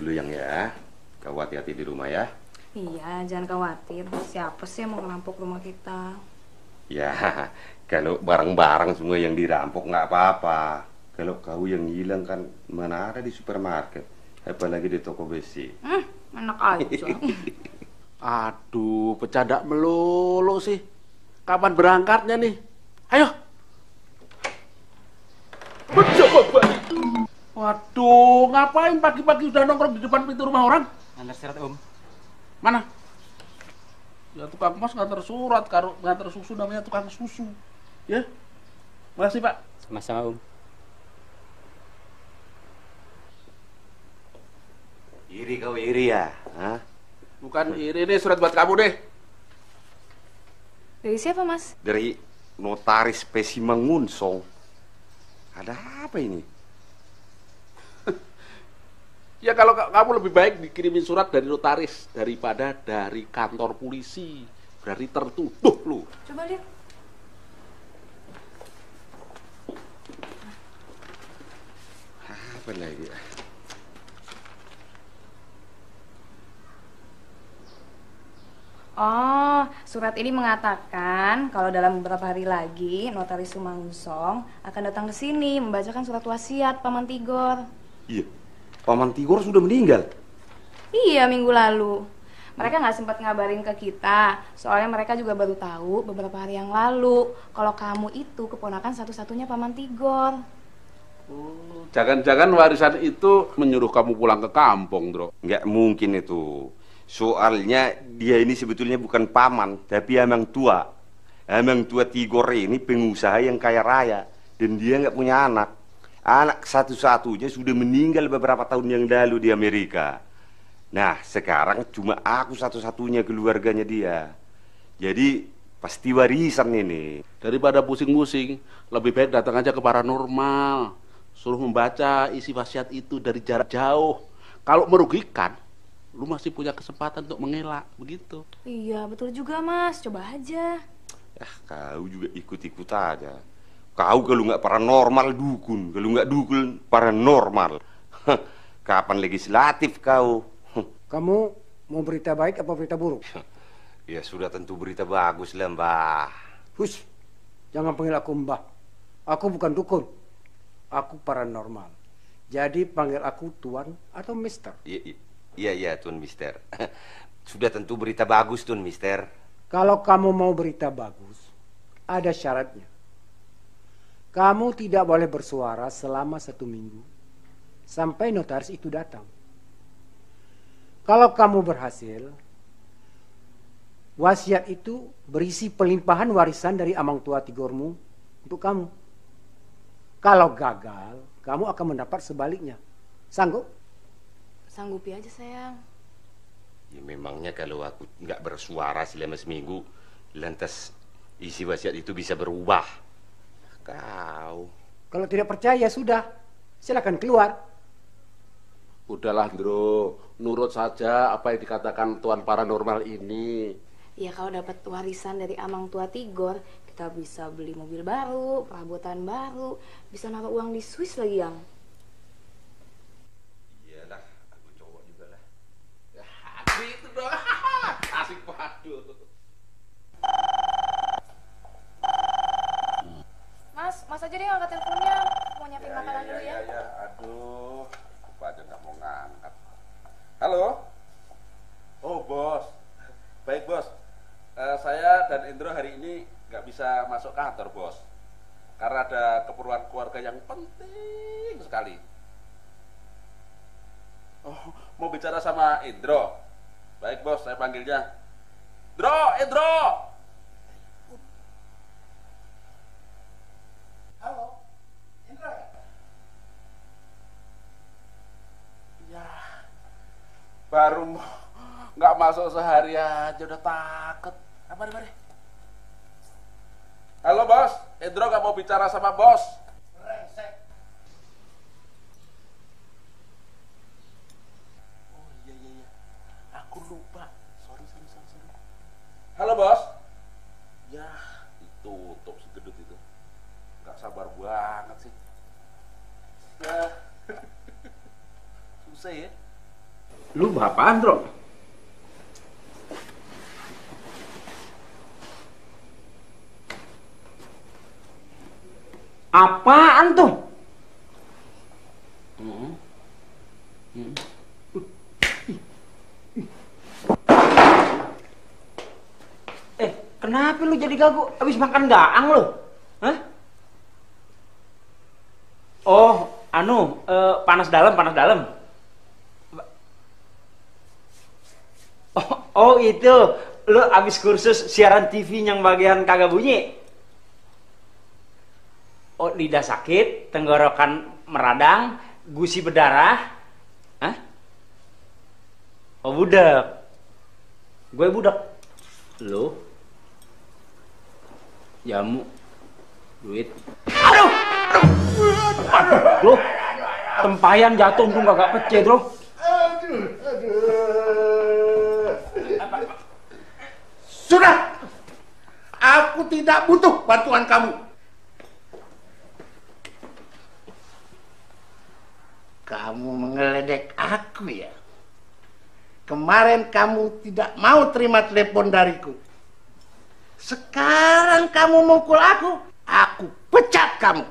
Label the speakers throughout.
Speaker 1: dulu yang ya. Kau hati-hati di rumah ya.
Speaker 2: Iya, jangan khawatir. Siapa sih yang mau ngerampok rumah kita?
Speaker 1: Ya, kalau barang-barang semua yang dirampok nggak apa-apa. Kalau kau yang hilang kan mana ada di supermarket, apalagi di toko besi.
Speaker 2: Enak aja.
Speaker 3: Aduh, bercanda melulu sih. Kapan berangkatnya nih? Ayo. Mencoba balik. Waduh, ngapain pagi-pagi udah nongkrong di depan pintu rumah orang?
Speaker 4: Ngantar surat Om.
Speaker 3: Mana? Ya tukang mas ngantar surat, karo ngantar susu namanya tukang susu. Ya, makasih Pak.
Speaker 4: Sama-sama Om.
Speaker 1: Iri kau iri ya? Hah?
Speaker 3: Bukan iri nih surat buat kamu deh.
Speaker 2: Dari siapa, Mas?
Speaker 1: Dari notaris Pesimangunsong. Ada apa ini?
Speaker 3: Ya kalau kamu lebih baik dikirimin surat dari notaris daripada dari kantor polisi. Berarti tertuduh lu.
Speaker 2: Coba lihat.
Speaker 1: Apa lagi?
Speaker 2: Oh, surat ini mengatakan kalau dalam beberapa hari lagi Notaris Sumangsong akan datang ke sini membacakan surat wasiat Paman Tigor.
Speaker 1: Iya, Paman Tigor sudah meninggal.
Speaker 2: Iya, minggu lalu. Mereka nggak sempat ngabarin ke kita, soalnya mereka juga baru tahu beberapa hari yang lalu kalau kamu itu keponakan satu-satunya Paman Tigor.
Speaker 3: Oh, jangan-jangan warisan itu menyuruh kamu pulang ke kampung, Bro.
Speaker 1: Nggak mungkin itu. Soalnya dia ini sebetulnya bukan paman, tapi emang tua. Emang tua Tigor ini pengusaha yang kaya raya. Dan dia nggak punya anak. Anak satu-satunya sudah meninggal beberapa tahun yang lalu di Amerika. Nah, sekarang cuma aku satu-satunya keluarganya dia. Jadi, pasti warisan ini.
Speaker 3: Daripada pusing-pusing, lebih baik datang aja ke paranormal. Suruh membaca isi wasiat itu dari jarak jauh. Kalau merugikan, lu masih punya kesempatan untuk mengelak, begitu.
Speaker 2: Iya, betul juga, Mas. Coba aja.
Speaker 1: Ya, kau juga ikut-ikut aja. Kau kalau nggak paranormal dukun, kalau nggak dukun paranormal. Kapan legislatif kau?
Speaker 5: Kamu mau berita baik apa berita buruk?
Speaker 1: Ya sudah tentu berita bagus lah, Mbah.
Speaker 5: Hush, jangan panggil aku Mbah. Aku bukan dukun. Aku paranormal. Jadi panggil aku Tuan atau Mister.
Speaker 1: Iya, Tuan Mister. Sudah tentu berita bagus, Tuan Mister.
Speaker 5: Kalau kamu mau berita bagus, ada syaratnya. Kamu tidak boleh bersuara selama 1 minggu sampai notaris itu datang. Kalau kamu berhasil, wasiat itu berisi pelimpahan warisan dari amang tua Tigormu untuk kamu. Kalau gagal, kamu akan mendapat sebaliknya. Sanggup?
Speaker 2: Sanggupi aja, sayang.
Speaker 1: Ya memangnya kalau aku nggak bersuara selama seminggu, lantas isi wasiat itu bisa berubah. Kau.
Speaker 5: Kalau tidak percaya, sudah. Silakan keluar.
Speaker 3: Udahlah, Bro. Nurut saja apa yang dikatakan Tuan Paranormal ini.
Speaker 2: Ya, kalau dapat warisan dari amang tua Tigor, kita bisa beli mobil baru, perabotan baru, bisa naruh uang di Swiss lagi, Yang.
Speaker 1: Iyalah, aku cowok juga lah.
Speaker 3: Ya, gitu dong. Asik padu.
Speaker 2: Mas aja deh angkat teleponnya. Mau nyiapin makanan dulu ya.
Speaker 3: Aduh, lupa aja nggak mau ngangkat. Halo? Oh, Bos. Baik, Bos. Saya dan Indro hari ini nggak bisa masuk kantor, Bos. Karena ada keperluan keluarga yang penting sekali. Oh, mau bicara sama Indro? Baik, Bos, saya panggilnya. Indro!
Speaker 5: Halo, Indra.
Speaker 3: Ya, baru nggak masuk sehari aja udah takut. Mari. Halo, Bos. Indro nggak mau bicara sama Bos.
Speaker 5: Brengsek.
Speaker 3: Oh iya. Aku lupa. Sorry. Halo, Bos. Ya, ditutup segedut itu. Nggak sabar banget sih. Ya. Susah ya.
Speaker 4: Lu apaan, Bro? Apaan tuh? Kenapa lu jadi gagu? Abis makan gaang lu? Hah? Oh, panas dalam, panas dalam. Oh itu, lu abis kursus siaran TV yang bagian kagak bunyi? Oh, lidah sakit, tenggorokan meradang, gusi berdarah. Hah? Oh, budak. Gue budak. Lu? Jamu. Duit. Aduh! Lu, tempayan jatuh tuh kagak pecah, Bro.
Speaker 3: Sudah, aku tidak butuh bantuan kamu. Kamu mengeledek aku ya? Kemarin kamu tidak mau terima telepon dariku. Sekarang kamu mukul aku pecat kamu.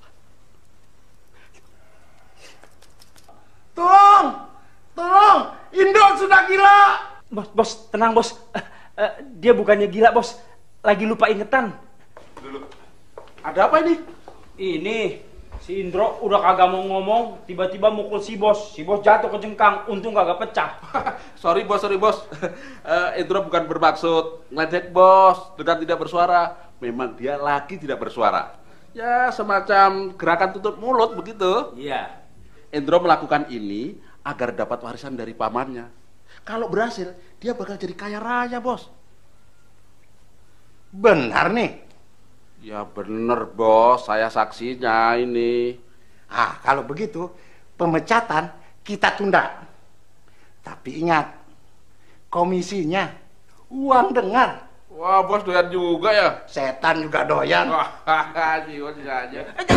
Speaker 3: Tolong, Indo sudah gila.
Speaker 4: Bos, tenang bos. Dia bukannya gila bos, lagi lupa ingetan.
Speaker 3: Dulu, ada apa ini?
Speaker 4: Ini si Indro udah kagak mau ngomong, tiba-tiba mukul si bos jatuh ke jengkang, untung kagak pecah.
Speaker 3: sorry bos. Indro bukan bermaksud ngeledek bos dengan tidak bersuara. Memang dia lagi tidak bersuara. Ya semacam gerakan tutup mulut begitu.
Speaker 4: Iya.
Speaker 3: Indro melakukan ini agar dapat warisan dari pamannya. Kalau berhasil, dia bakal jadi kaya raya, bos.
Speaker 6: Benar nih?
Speaker 3: Ya bener, bos. Saya saksinya ini.
Speaker 6: Kalau begitu, pemecatan kita tunda. Tapi ingat, komisinya uang dengar.
Speaker 3: Wah, bos doyan juga ya?
Speaker 6: Setan juga doyan.
Speaker 3: Wah, jiwa aja.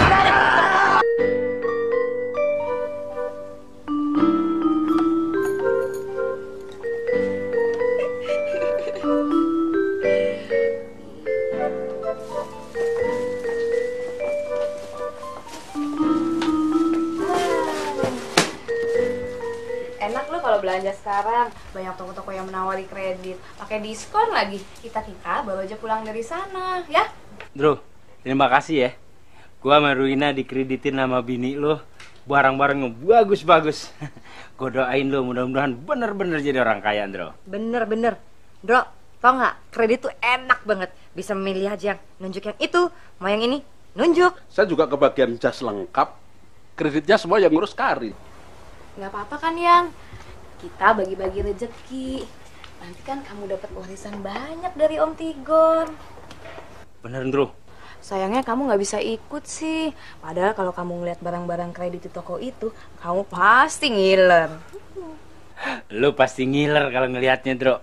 Speaker 2: Enak lo kalau belanja sekarang, banyak toko-toko yang menawari kredit, pakai diskon lagi. Kita baru aja pulang dari sana, ya?
Speaker 4: Bro, terima kasih ya. Gua sama Ruina dikreditin sama bini lo, barang-barangnya bagus-bagus. Gua doain lo mudah-mudahan bener-bener jadi orang kaya, Bro.
Speaker 7: Bener. Bro, tau nggak? Kredit tuh enak banget. Bisa memilih aja yang nunjuk yang itu, mau yang ini, nunjuk.
Speaker 3: Saya juga kebagian jas lengkap. Kreditnya semua yang ngurus Karin.
Speaker 2: Nggak apa-apa kan, Yang? Kita bagi-bagi rezeki. Nanti kan kamu dapat warisan banyak dari Om Tigor.
Speaker 4: Bener, Bro.
Speaker 2: Sayangnya kamu nggak bisa ikut sih. Padahal kalau kamu ngeliat barang-barang kredit di toko itu, kamu pasti ngiler.
Speaker 4: Lu pasti ngiler kalau ngelihatnya, Bro.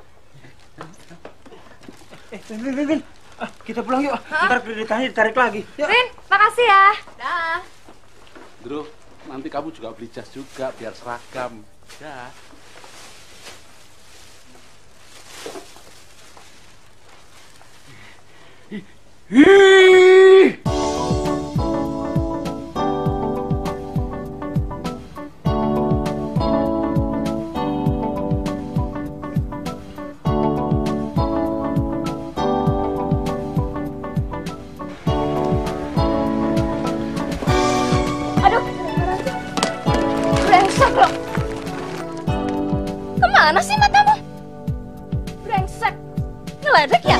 Speaker 4: Vin. Kita pulang yuk. Ntar kreditannya ditarik lagi.
Speaker 2: Rin, makasih ya. Dah.
Speaker 3: Bro, nanti kamu juga beli jas juga biar seragam. Ya.
Speaker 2: Aduh, brengsek lo. Kemana sih matamu? Brengsek, ngeledek ya?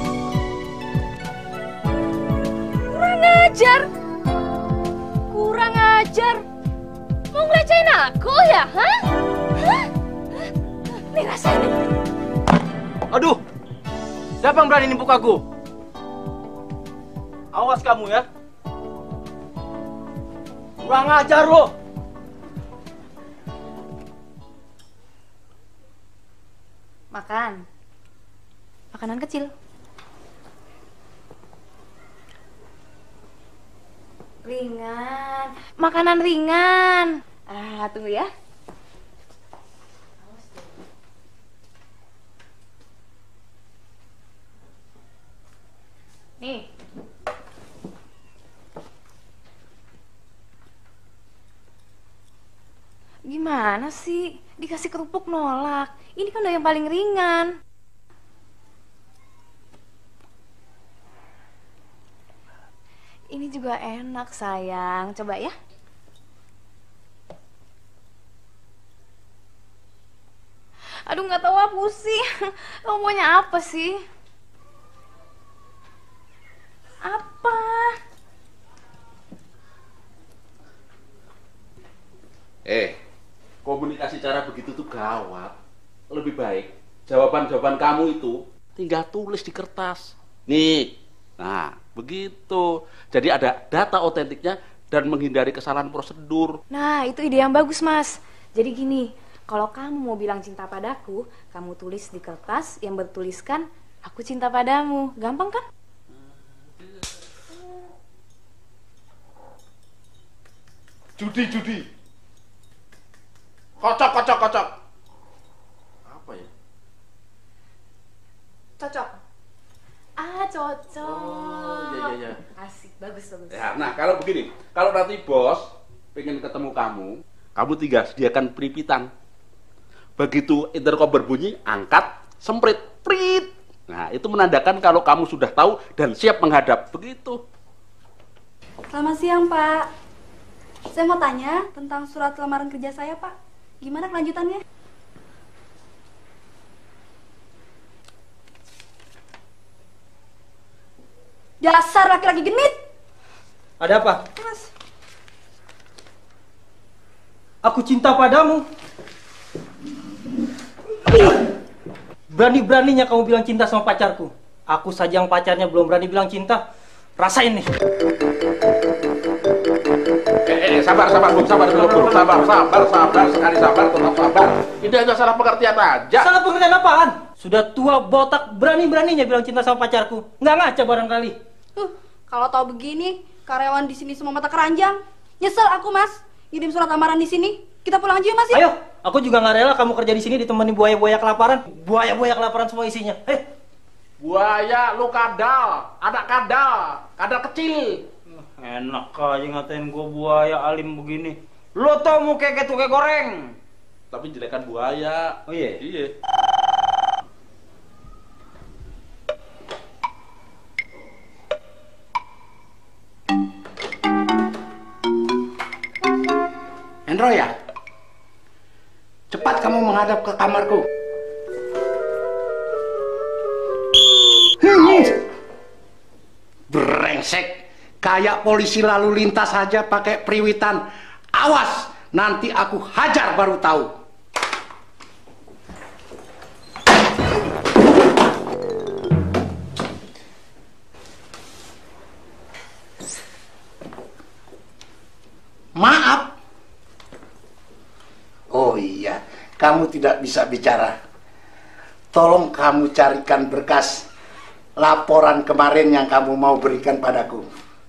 Speaker 2: Kurang ajar. Mau ngelecehin aku ya, hah? Nih rasain nih.
Speaker 4: Aduh, siapa yang berani nimpuk aku? Awas kamu ya. Kurang ajar lo.
Speaker 2: Makan. Makanan kecil. Ringan. Makanan ringan. Tunggu ya. Nih. Gimana sih? Dikasih kerupuk nolak. Ini kan udah yang paling ringan. Ini juga enak, sayang. Coba ya. Aduh, nggak tahu apa sih. Kamu maunya apa sih? Apa?
Speaker 3: Komunikasi cara begitu tuh gawat. Lebih baik jawaban-jawaban kamu itu tinggal tulis di kertas. Nih, nah begitu. Jadi ada data otentiknya dan menghindari kesalahan prosedur.
Speaker 2: Nah, itu ide yang bagus, Mas. Jadi gini, kalau kamu mau bilang cinta padaku, kamu tulis di kertas yang bertuliskan aku cinta padamu. Gampang kan?
Speaker 3: Judi. Kocok. Apa ya?
Speaker 2: Cocok. Ah, cocok.
Speaker 3: Oh, iya.
Speaker 2: Asik, bagus.
Speaker 3: Ya, nah kalau begini, kalau nanti bos pengen ketemu kamu tinggal sediakan peripitan. Begitu intercom berbunyi, angkat, semprit, prit. Nah, itu menandakan kalau kamu sudah tahu dan siap menghadap. Begitu.
Speaker 8: Selamat siang, Pak. Saya mau tanya tentang surat lamaran kerja saya, Pak. Gimana kelanjutannya? Dasar laki-laki genit.
Speaker 9: Ada apa?
Speaker 8: Mas.
Speaker 9: Aku cinta padamu. Berani-beraninya kamu bilang cinta sama pacarku. Aku saja yang pacarnya belum berani bilang cinta. Rasain nih.
Speaker 3: Sabar dulu, sabar sekali sabar, tetap sabar. Ini hanya salah pengertian aja.
Speaker 9: Salah pengertian apaan? Sudah tua botak berani-beraninya bilang cinta sama pacarku. Nggak ngaca barangkali.
Speaker 8: Kalau tahu begini, karyawan di sini semua mata keranjang. Nyesel aku, Mas. Ngirim surat lamaran di sini. Kita pulang aja, Mas.
Speaker 9: Ayo, aku juga nggak rela kamu kerja di sini ditemani buaya-buaya kelaparan. Buaya-buaya kelaparan semua isinya.
Speaker 3: Buaya, lu kadal, anak kadal kecil.
Speaker 9: Enak aja ngatain gue buaya alim begini. Lo tau mau kayak tuke goreng.
Speaker 3: Tapi jelekan buaya.
Speaker 9: Oh iya?
Speaker 3: Iya.
Speaker 6: Hendro ya? Cepat kamu menghadap ke kamarku. Brengsek. Kayak polisi lalu lintas saja pakai periwitan. Awas, nanti aku hajar baru tahu. Maaf. Oh iya, kamu tidak bisa bicara. Tolong kamu carikan berkas laporan kemarin yang kamu mau berikan padaku.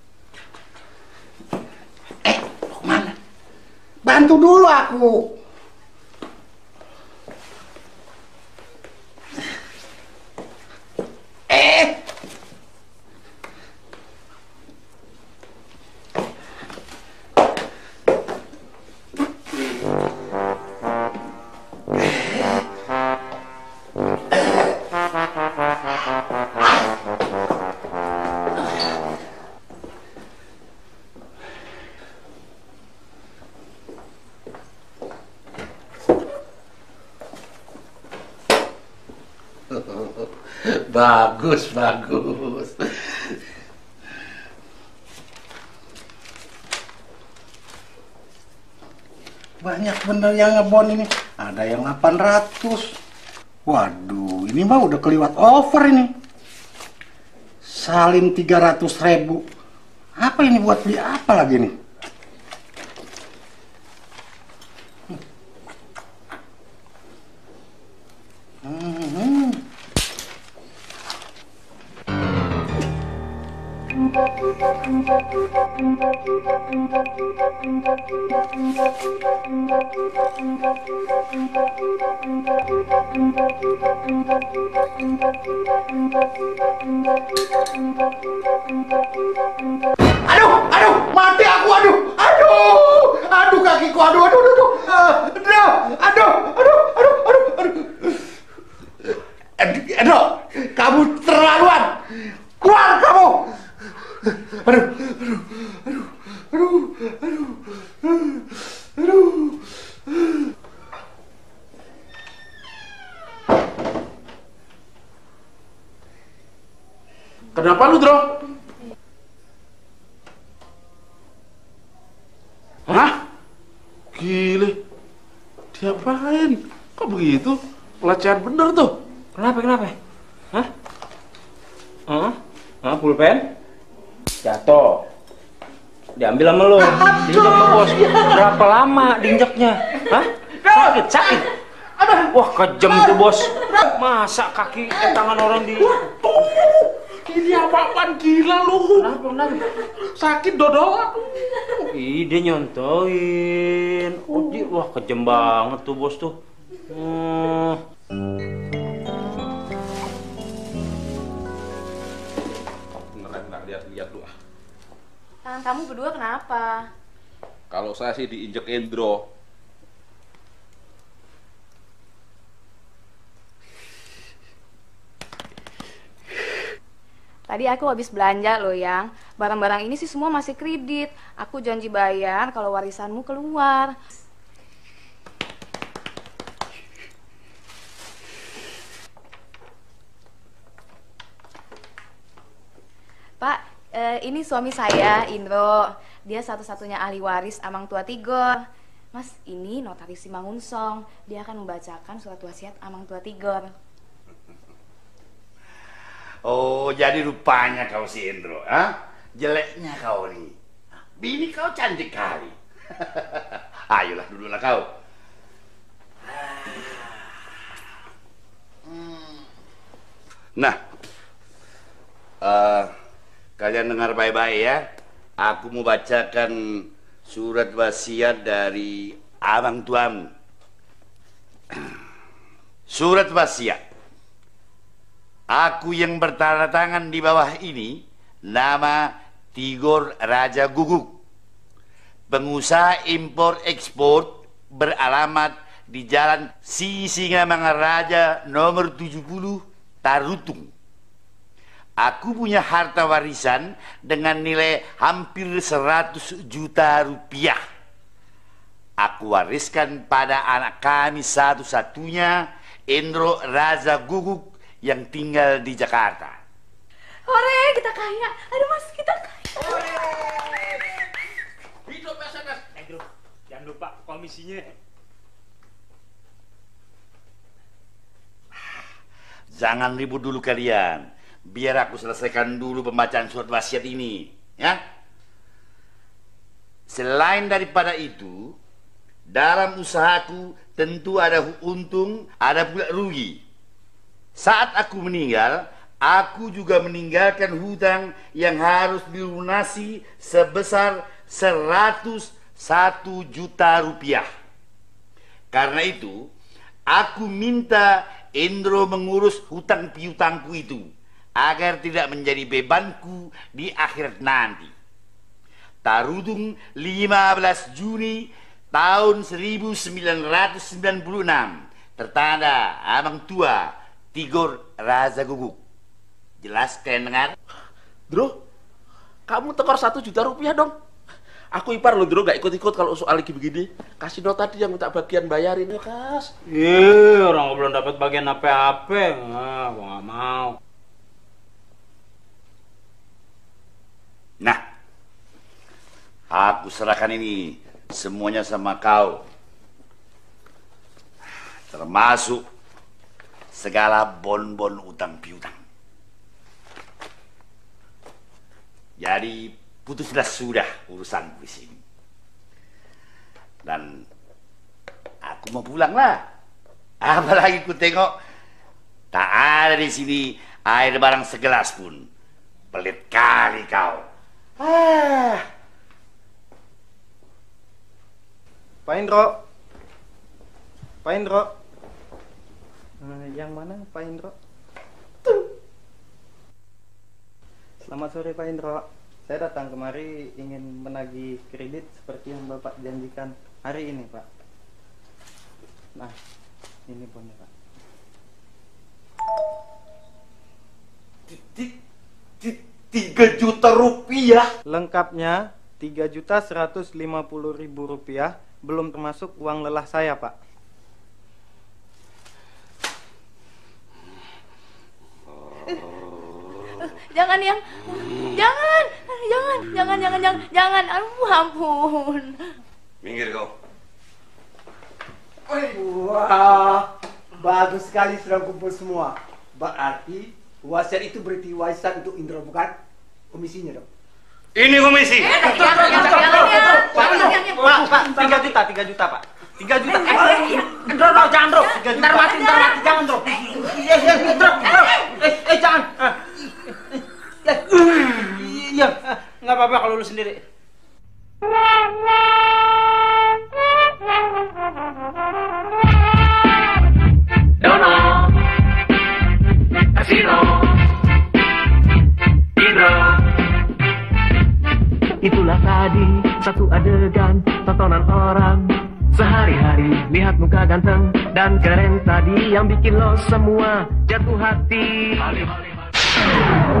Speaker 6: Mana? Bantu dulu aku. Bagus. Banyak bener yang ngebon ini. Ada yang 800. Waduh, ini mah udah keliwat over ini. Salim 300.000. Apa ini buat beli apa lagi nih? Aduh, mati aku, aduh kakiku, aduh, Endro, kamu terlaluan, keluar kamu, aduh.
Speaker 3: Kenapa lu, Dro? Hah? Gile. Diapain? Kok begitu? Pelecehan bener tuh.
Speaker 4: Kenapa? Hah? Pulpen? Jatuh. Diambil sama lo. Diinjak sama bos. Berapa lama diinjaknya? Hah? Sakit. Wah, kejam tuh bos. Masa kaki tangan orang di...
Speaker 3: Ini apaan gila lu?
Speaker 4: Kenapa?
Speaker 3: Sakit dodol.
Speaker 4: Ih, dia nyontoin. Wah, kejam banget tuh bos tuh.
Speaker 3: Beneran lihat lu.
Speaker 2: Tangan kamu berdua kenapa?
Speaker 3: Kalau saya sih diinjek Endro.
Speaker 2: Tadi aku habis belanja loh, Yang. Barang-barang ini sih semua masih kredit. Aku janji bayar kalau warisanmu keluar. Pak, ini suami saya, Indro. Dia satu-satunya ahli waris Amang Tua Tigor. Mas, ini notaris Simangunsong. Dia akan membacakan surat wasiat Amang Tua Tigor.
Speaker 6: Oh, jadi rupanya kau si Indro, ha? Jeleknya kau nih. Bini kau cantik kali. Ayolah, duduklah kau. Nah, kalian dengar baik-baik ya. Aku mau bacakan surat wasiat dari abang tuamu. Surat wasiat. Aku yang bertanda tangan di bawah ini, nama Tigor Raja Guguk, pengusaha impor ekspor, beralamat di Jalan Sisingamangaraja nomor 70, Tarutung. Aku punya harta warisan dengan nilai hampir 100 juta rupiah. Aku wariskan pada anak kami satu-satunya, Indro Raja Guguk, yang tinggal di Jakarta.
Speaker 2: Hore, kita kaya. Aduh mas, kita kaya.
Speaker 3: Hidup SMS.
Speaker 4: Bro, jangan lupa komisinya.
Speaker 6: Jangan ribut dulu kalian. Biar aku selesaikan dulu pembacaan surat wasiat ini, ya. Selain daripada itu, dalam usahaku tentu ada untung, ada pula rugi. Saat aku meninggal, aku juga meninggalkan hutang yang harus dilunasi sebesar 101 juta rupiah. Karena itu, aku minta Indro mengurus hutang piutangku itu agar tidak menjadi bebanku di akhirat nanti. Tarutung 15 Juni tahun 1996. Tertanda Amang Tua Tigor Raja Guguk. Jelas kalian dengar?
Speaker 3: Bro, kamu tekor 1 juta rupiah dong. Aku ipar loh, Bro, gak ikut-ikut kalau soal lagi begini. Kasih no tadi yang minta bagian bayarin ya, Kas.
Speaker 4: Orang belum dapat bagian apa-apa. Nah, gua nggak mau.
Speaker 6: Nah, aku serahkan ini semuanya sama kau. Termasuk segala bon-bon utang piutang. Jadi putuslah sudah urusan di sini. Dan aku mau pulang lah. Apalagi ku tengok tak ada di sini air barang segelas pun. Pelit kali kau.
Speaker 10: Pak Indro. Pak Indro. Yang mana Pak Indro? Selamat sore Pak Indro. Saya datang kemari ingin menagih kredit seperti yang Bapak janjikan hari ini, Pak. Nah, ini bonnya, Pak.
Speaker 6: 3 juta rupiah.
Speaker 10: Lengkapnya 3.150.000 rupiah, belum termasuk uang lelah saya, Pak.
Speaker 2: Jangan yang, jangan, ampun.
Speaker 1: Minggir kau.
Speaker 5: Wah, bagus sekali sudah kumpul semua. Berarti wasiat itu berarti warisan untuk Indro, bukan? Komisinya dong.
Speaker 1: Ini komisi.
Speaker 10: Pak, 3 juta, Pak. 3 juta. Jangan, Bro. Ntar mati, jangan, Bro. Jangan. Iya, nggak apa-apa kalau lu sendiri.
Speaker 11: Dono, Kasino, Indro. Itulah tadi satu adegan tontonan orang sehari-hari. Lihat muka ganteng dan keren tadi yang bikin lo semua jatuh hati.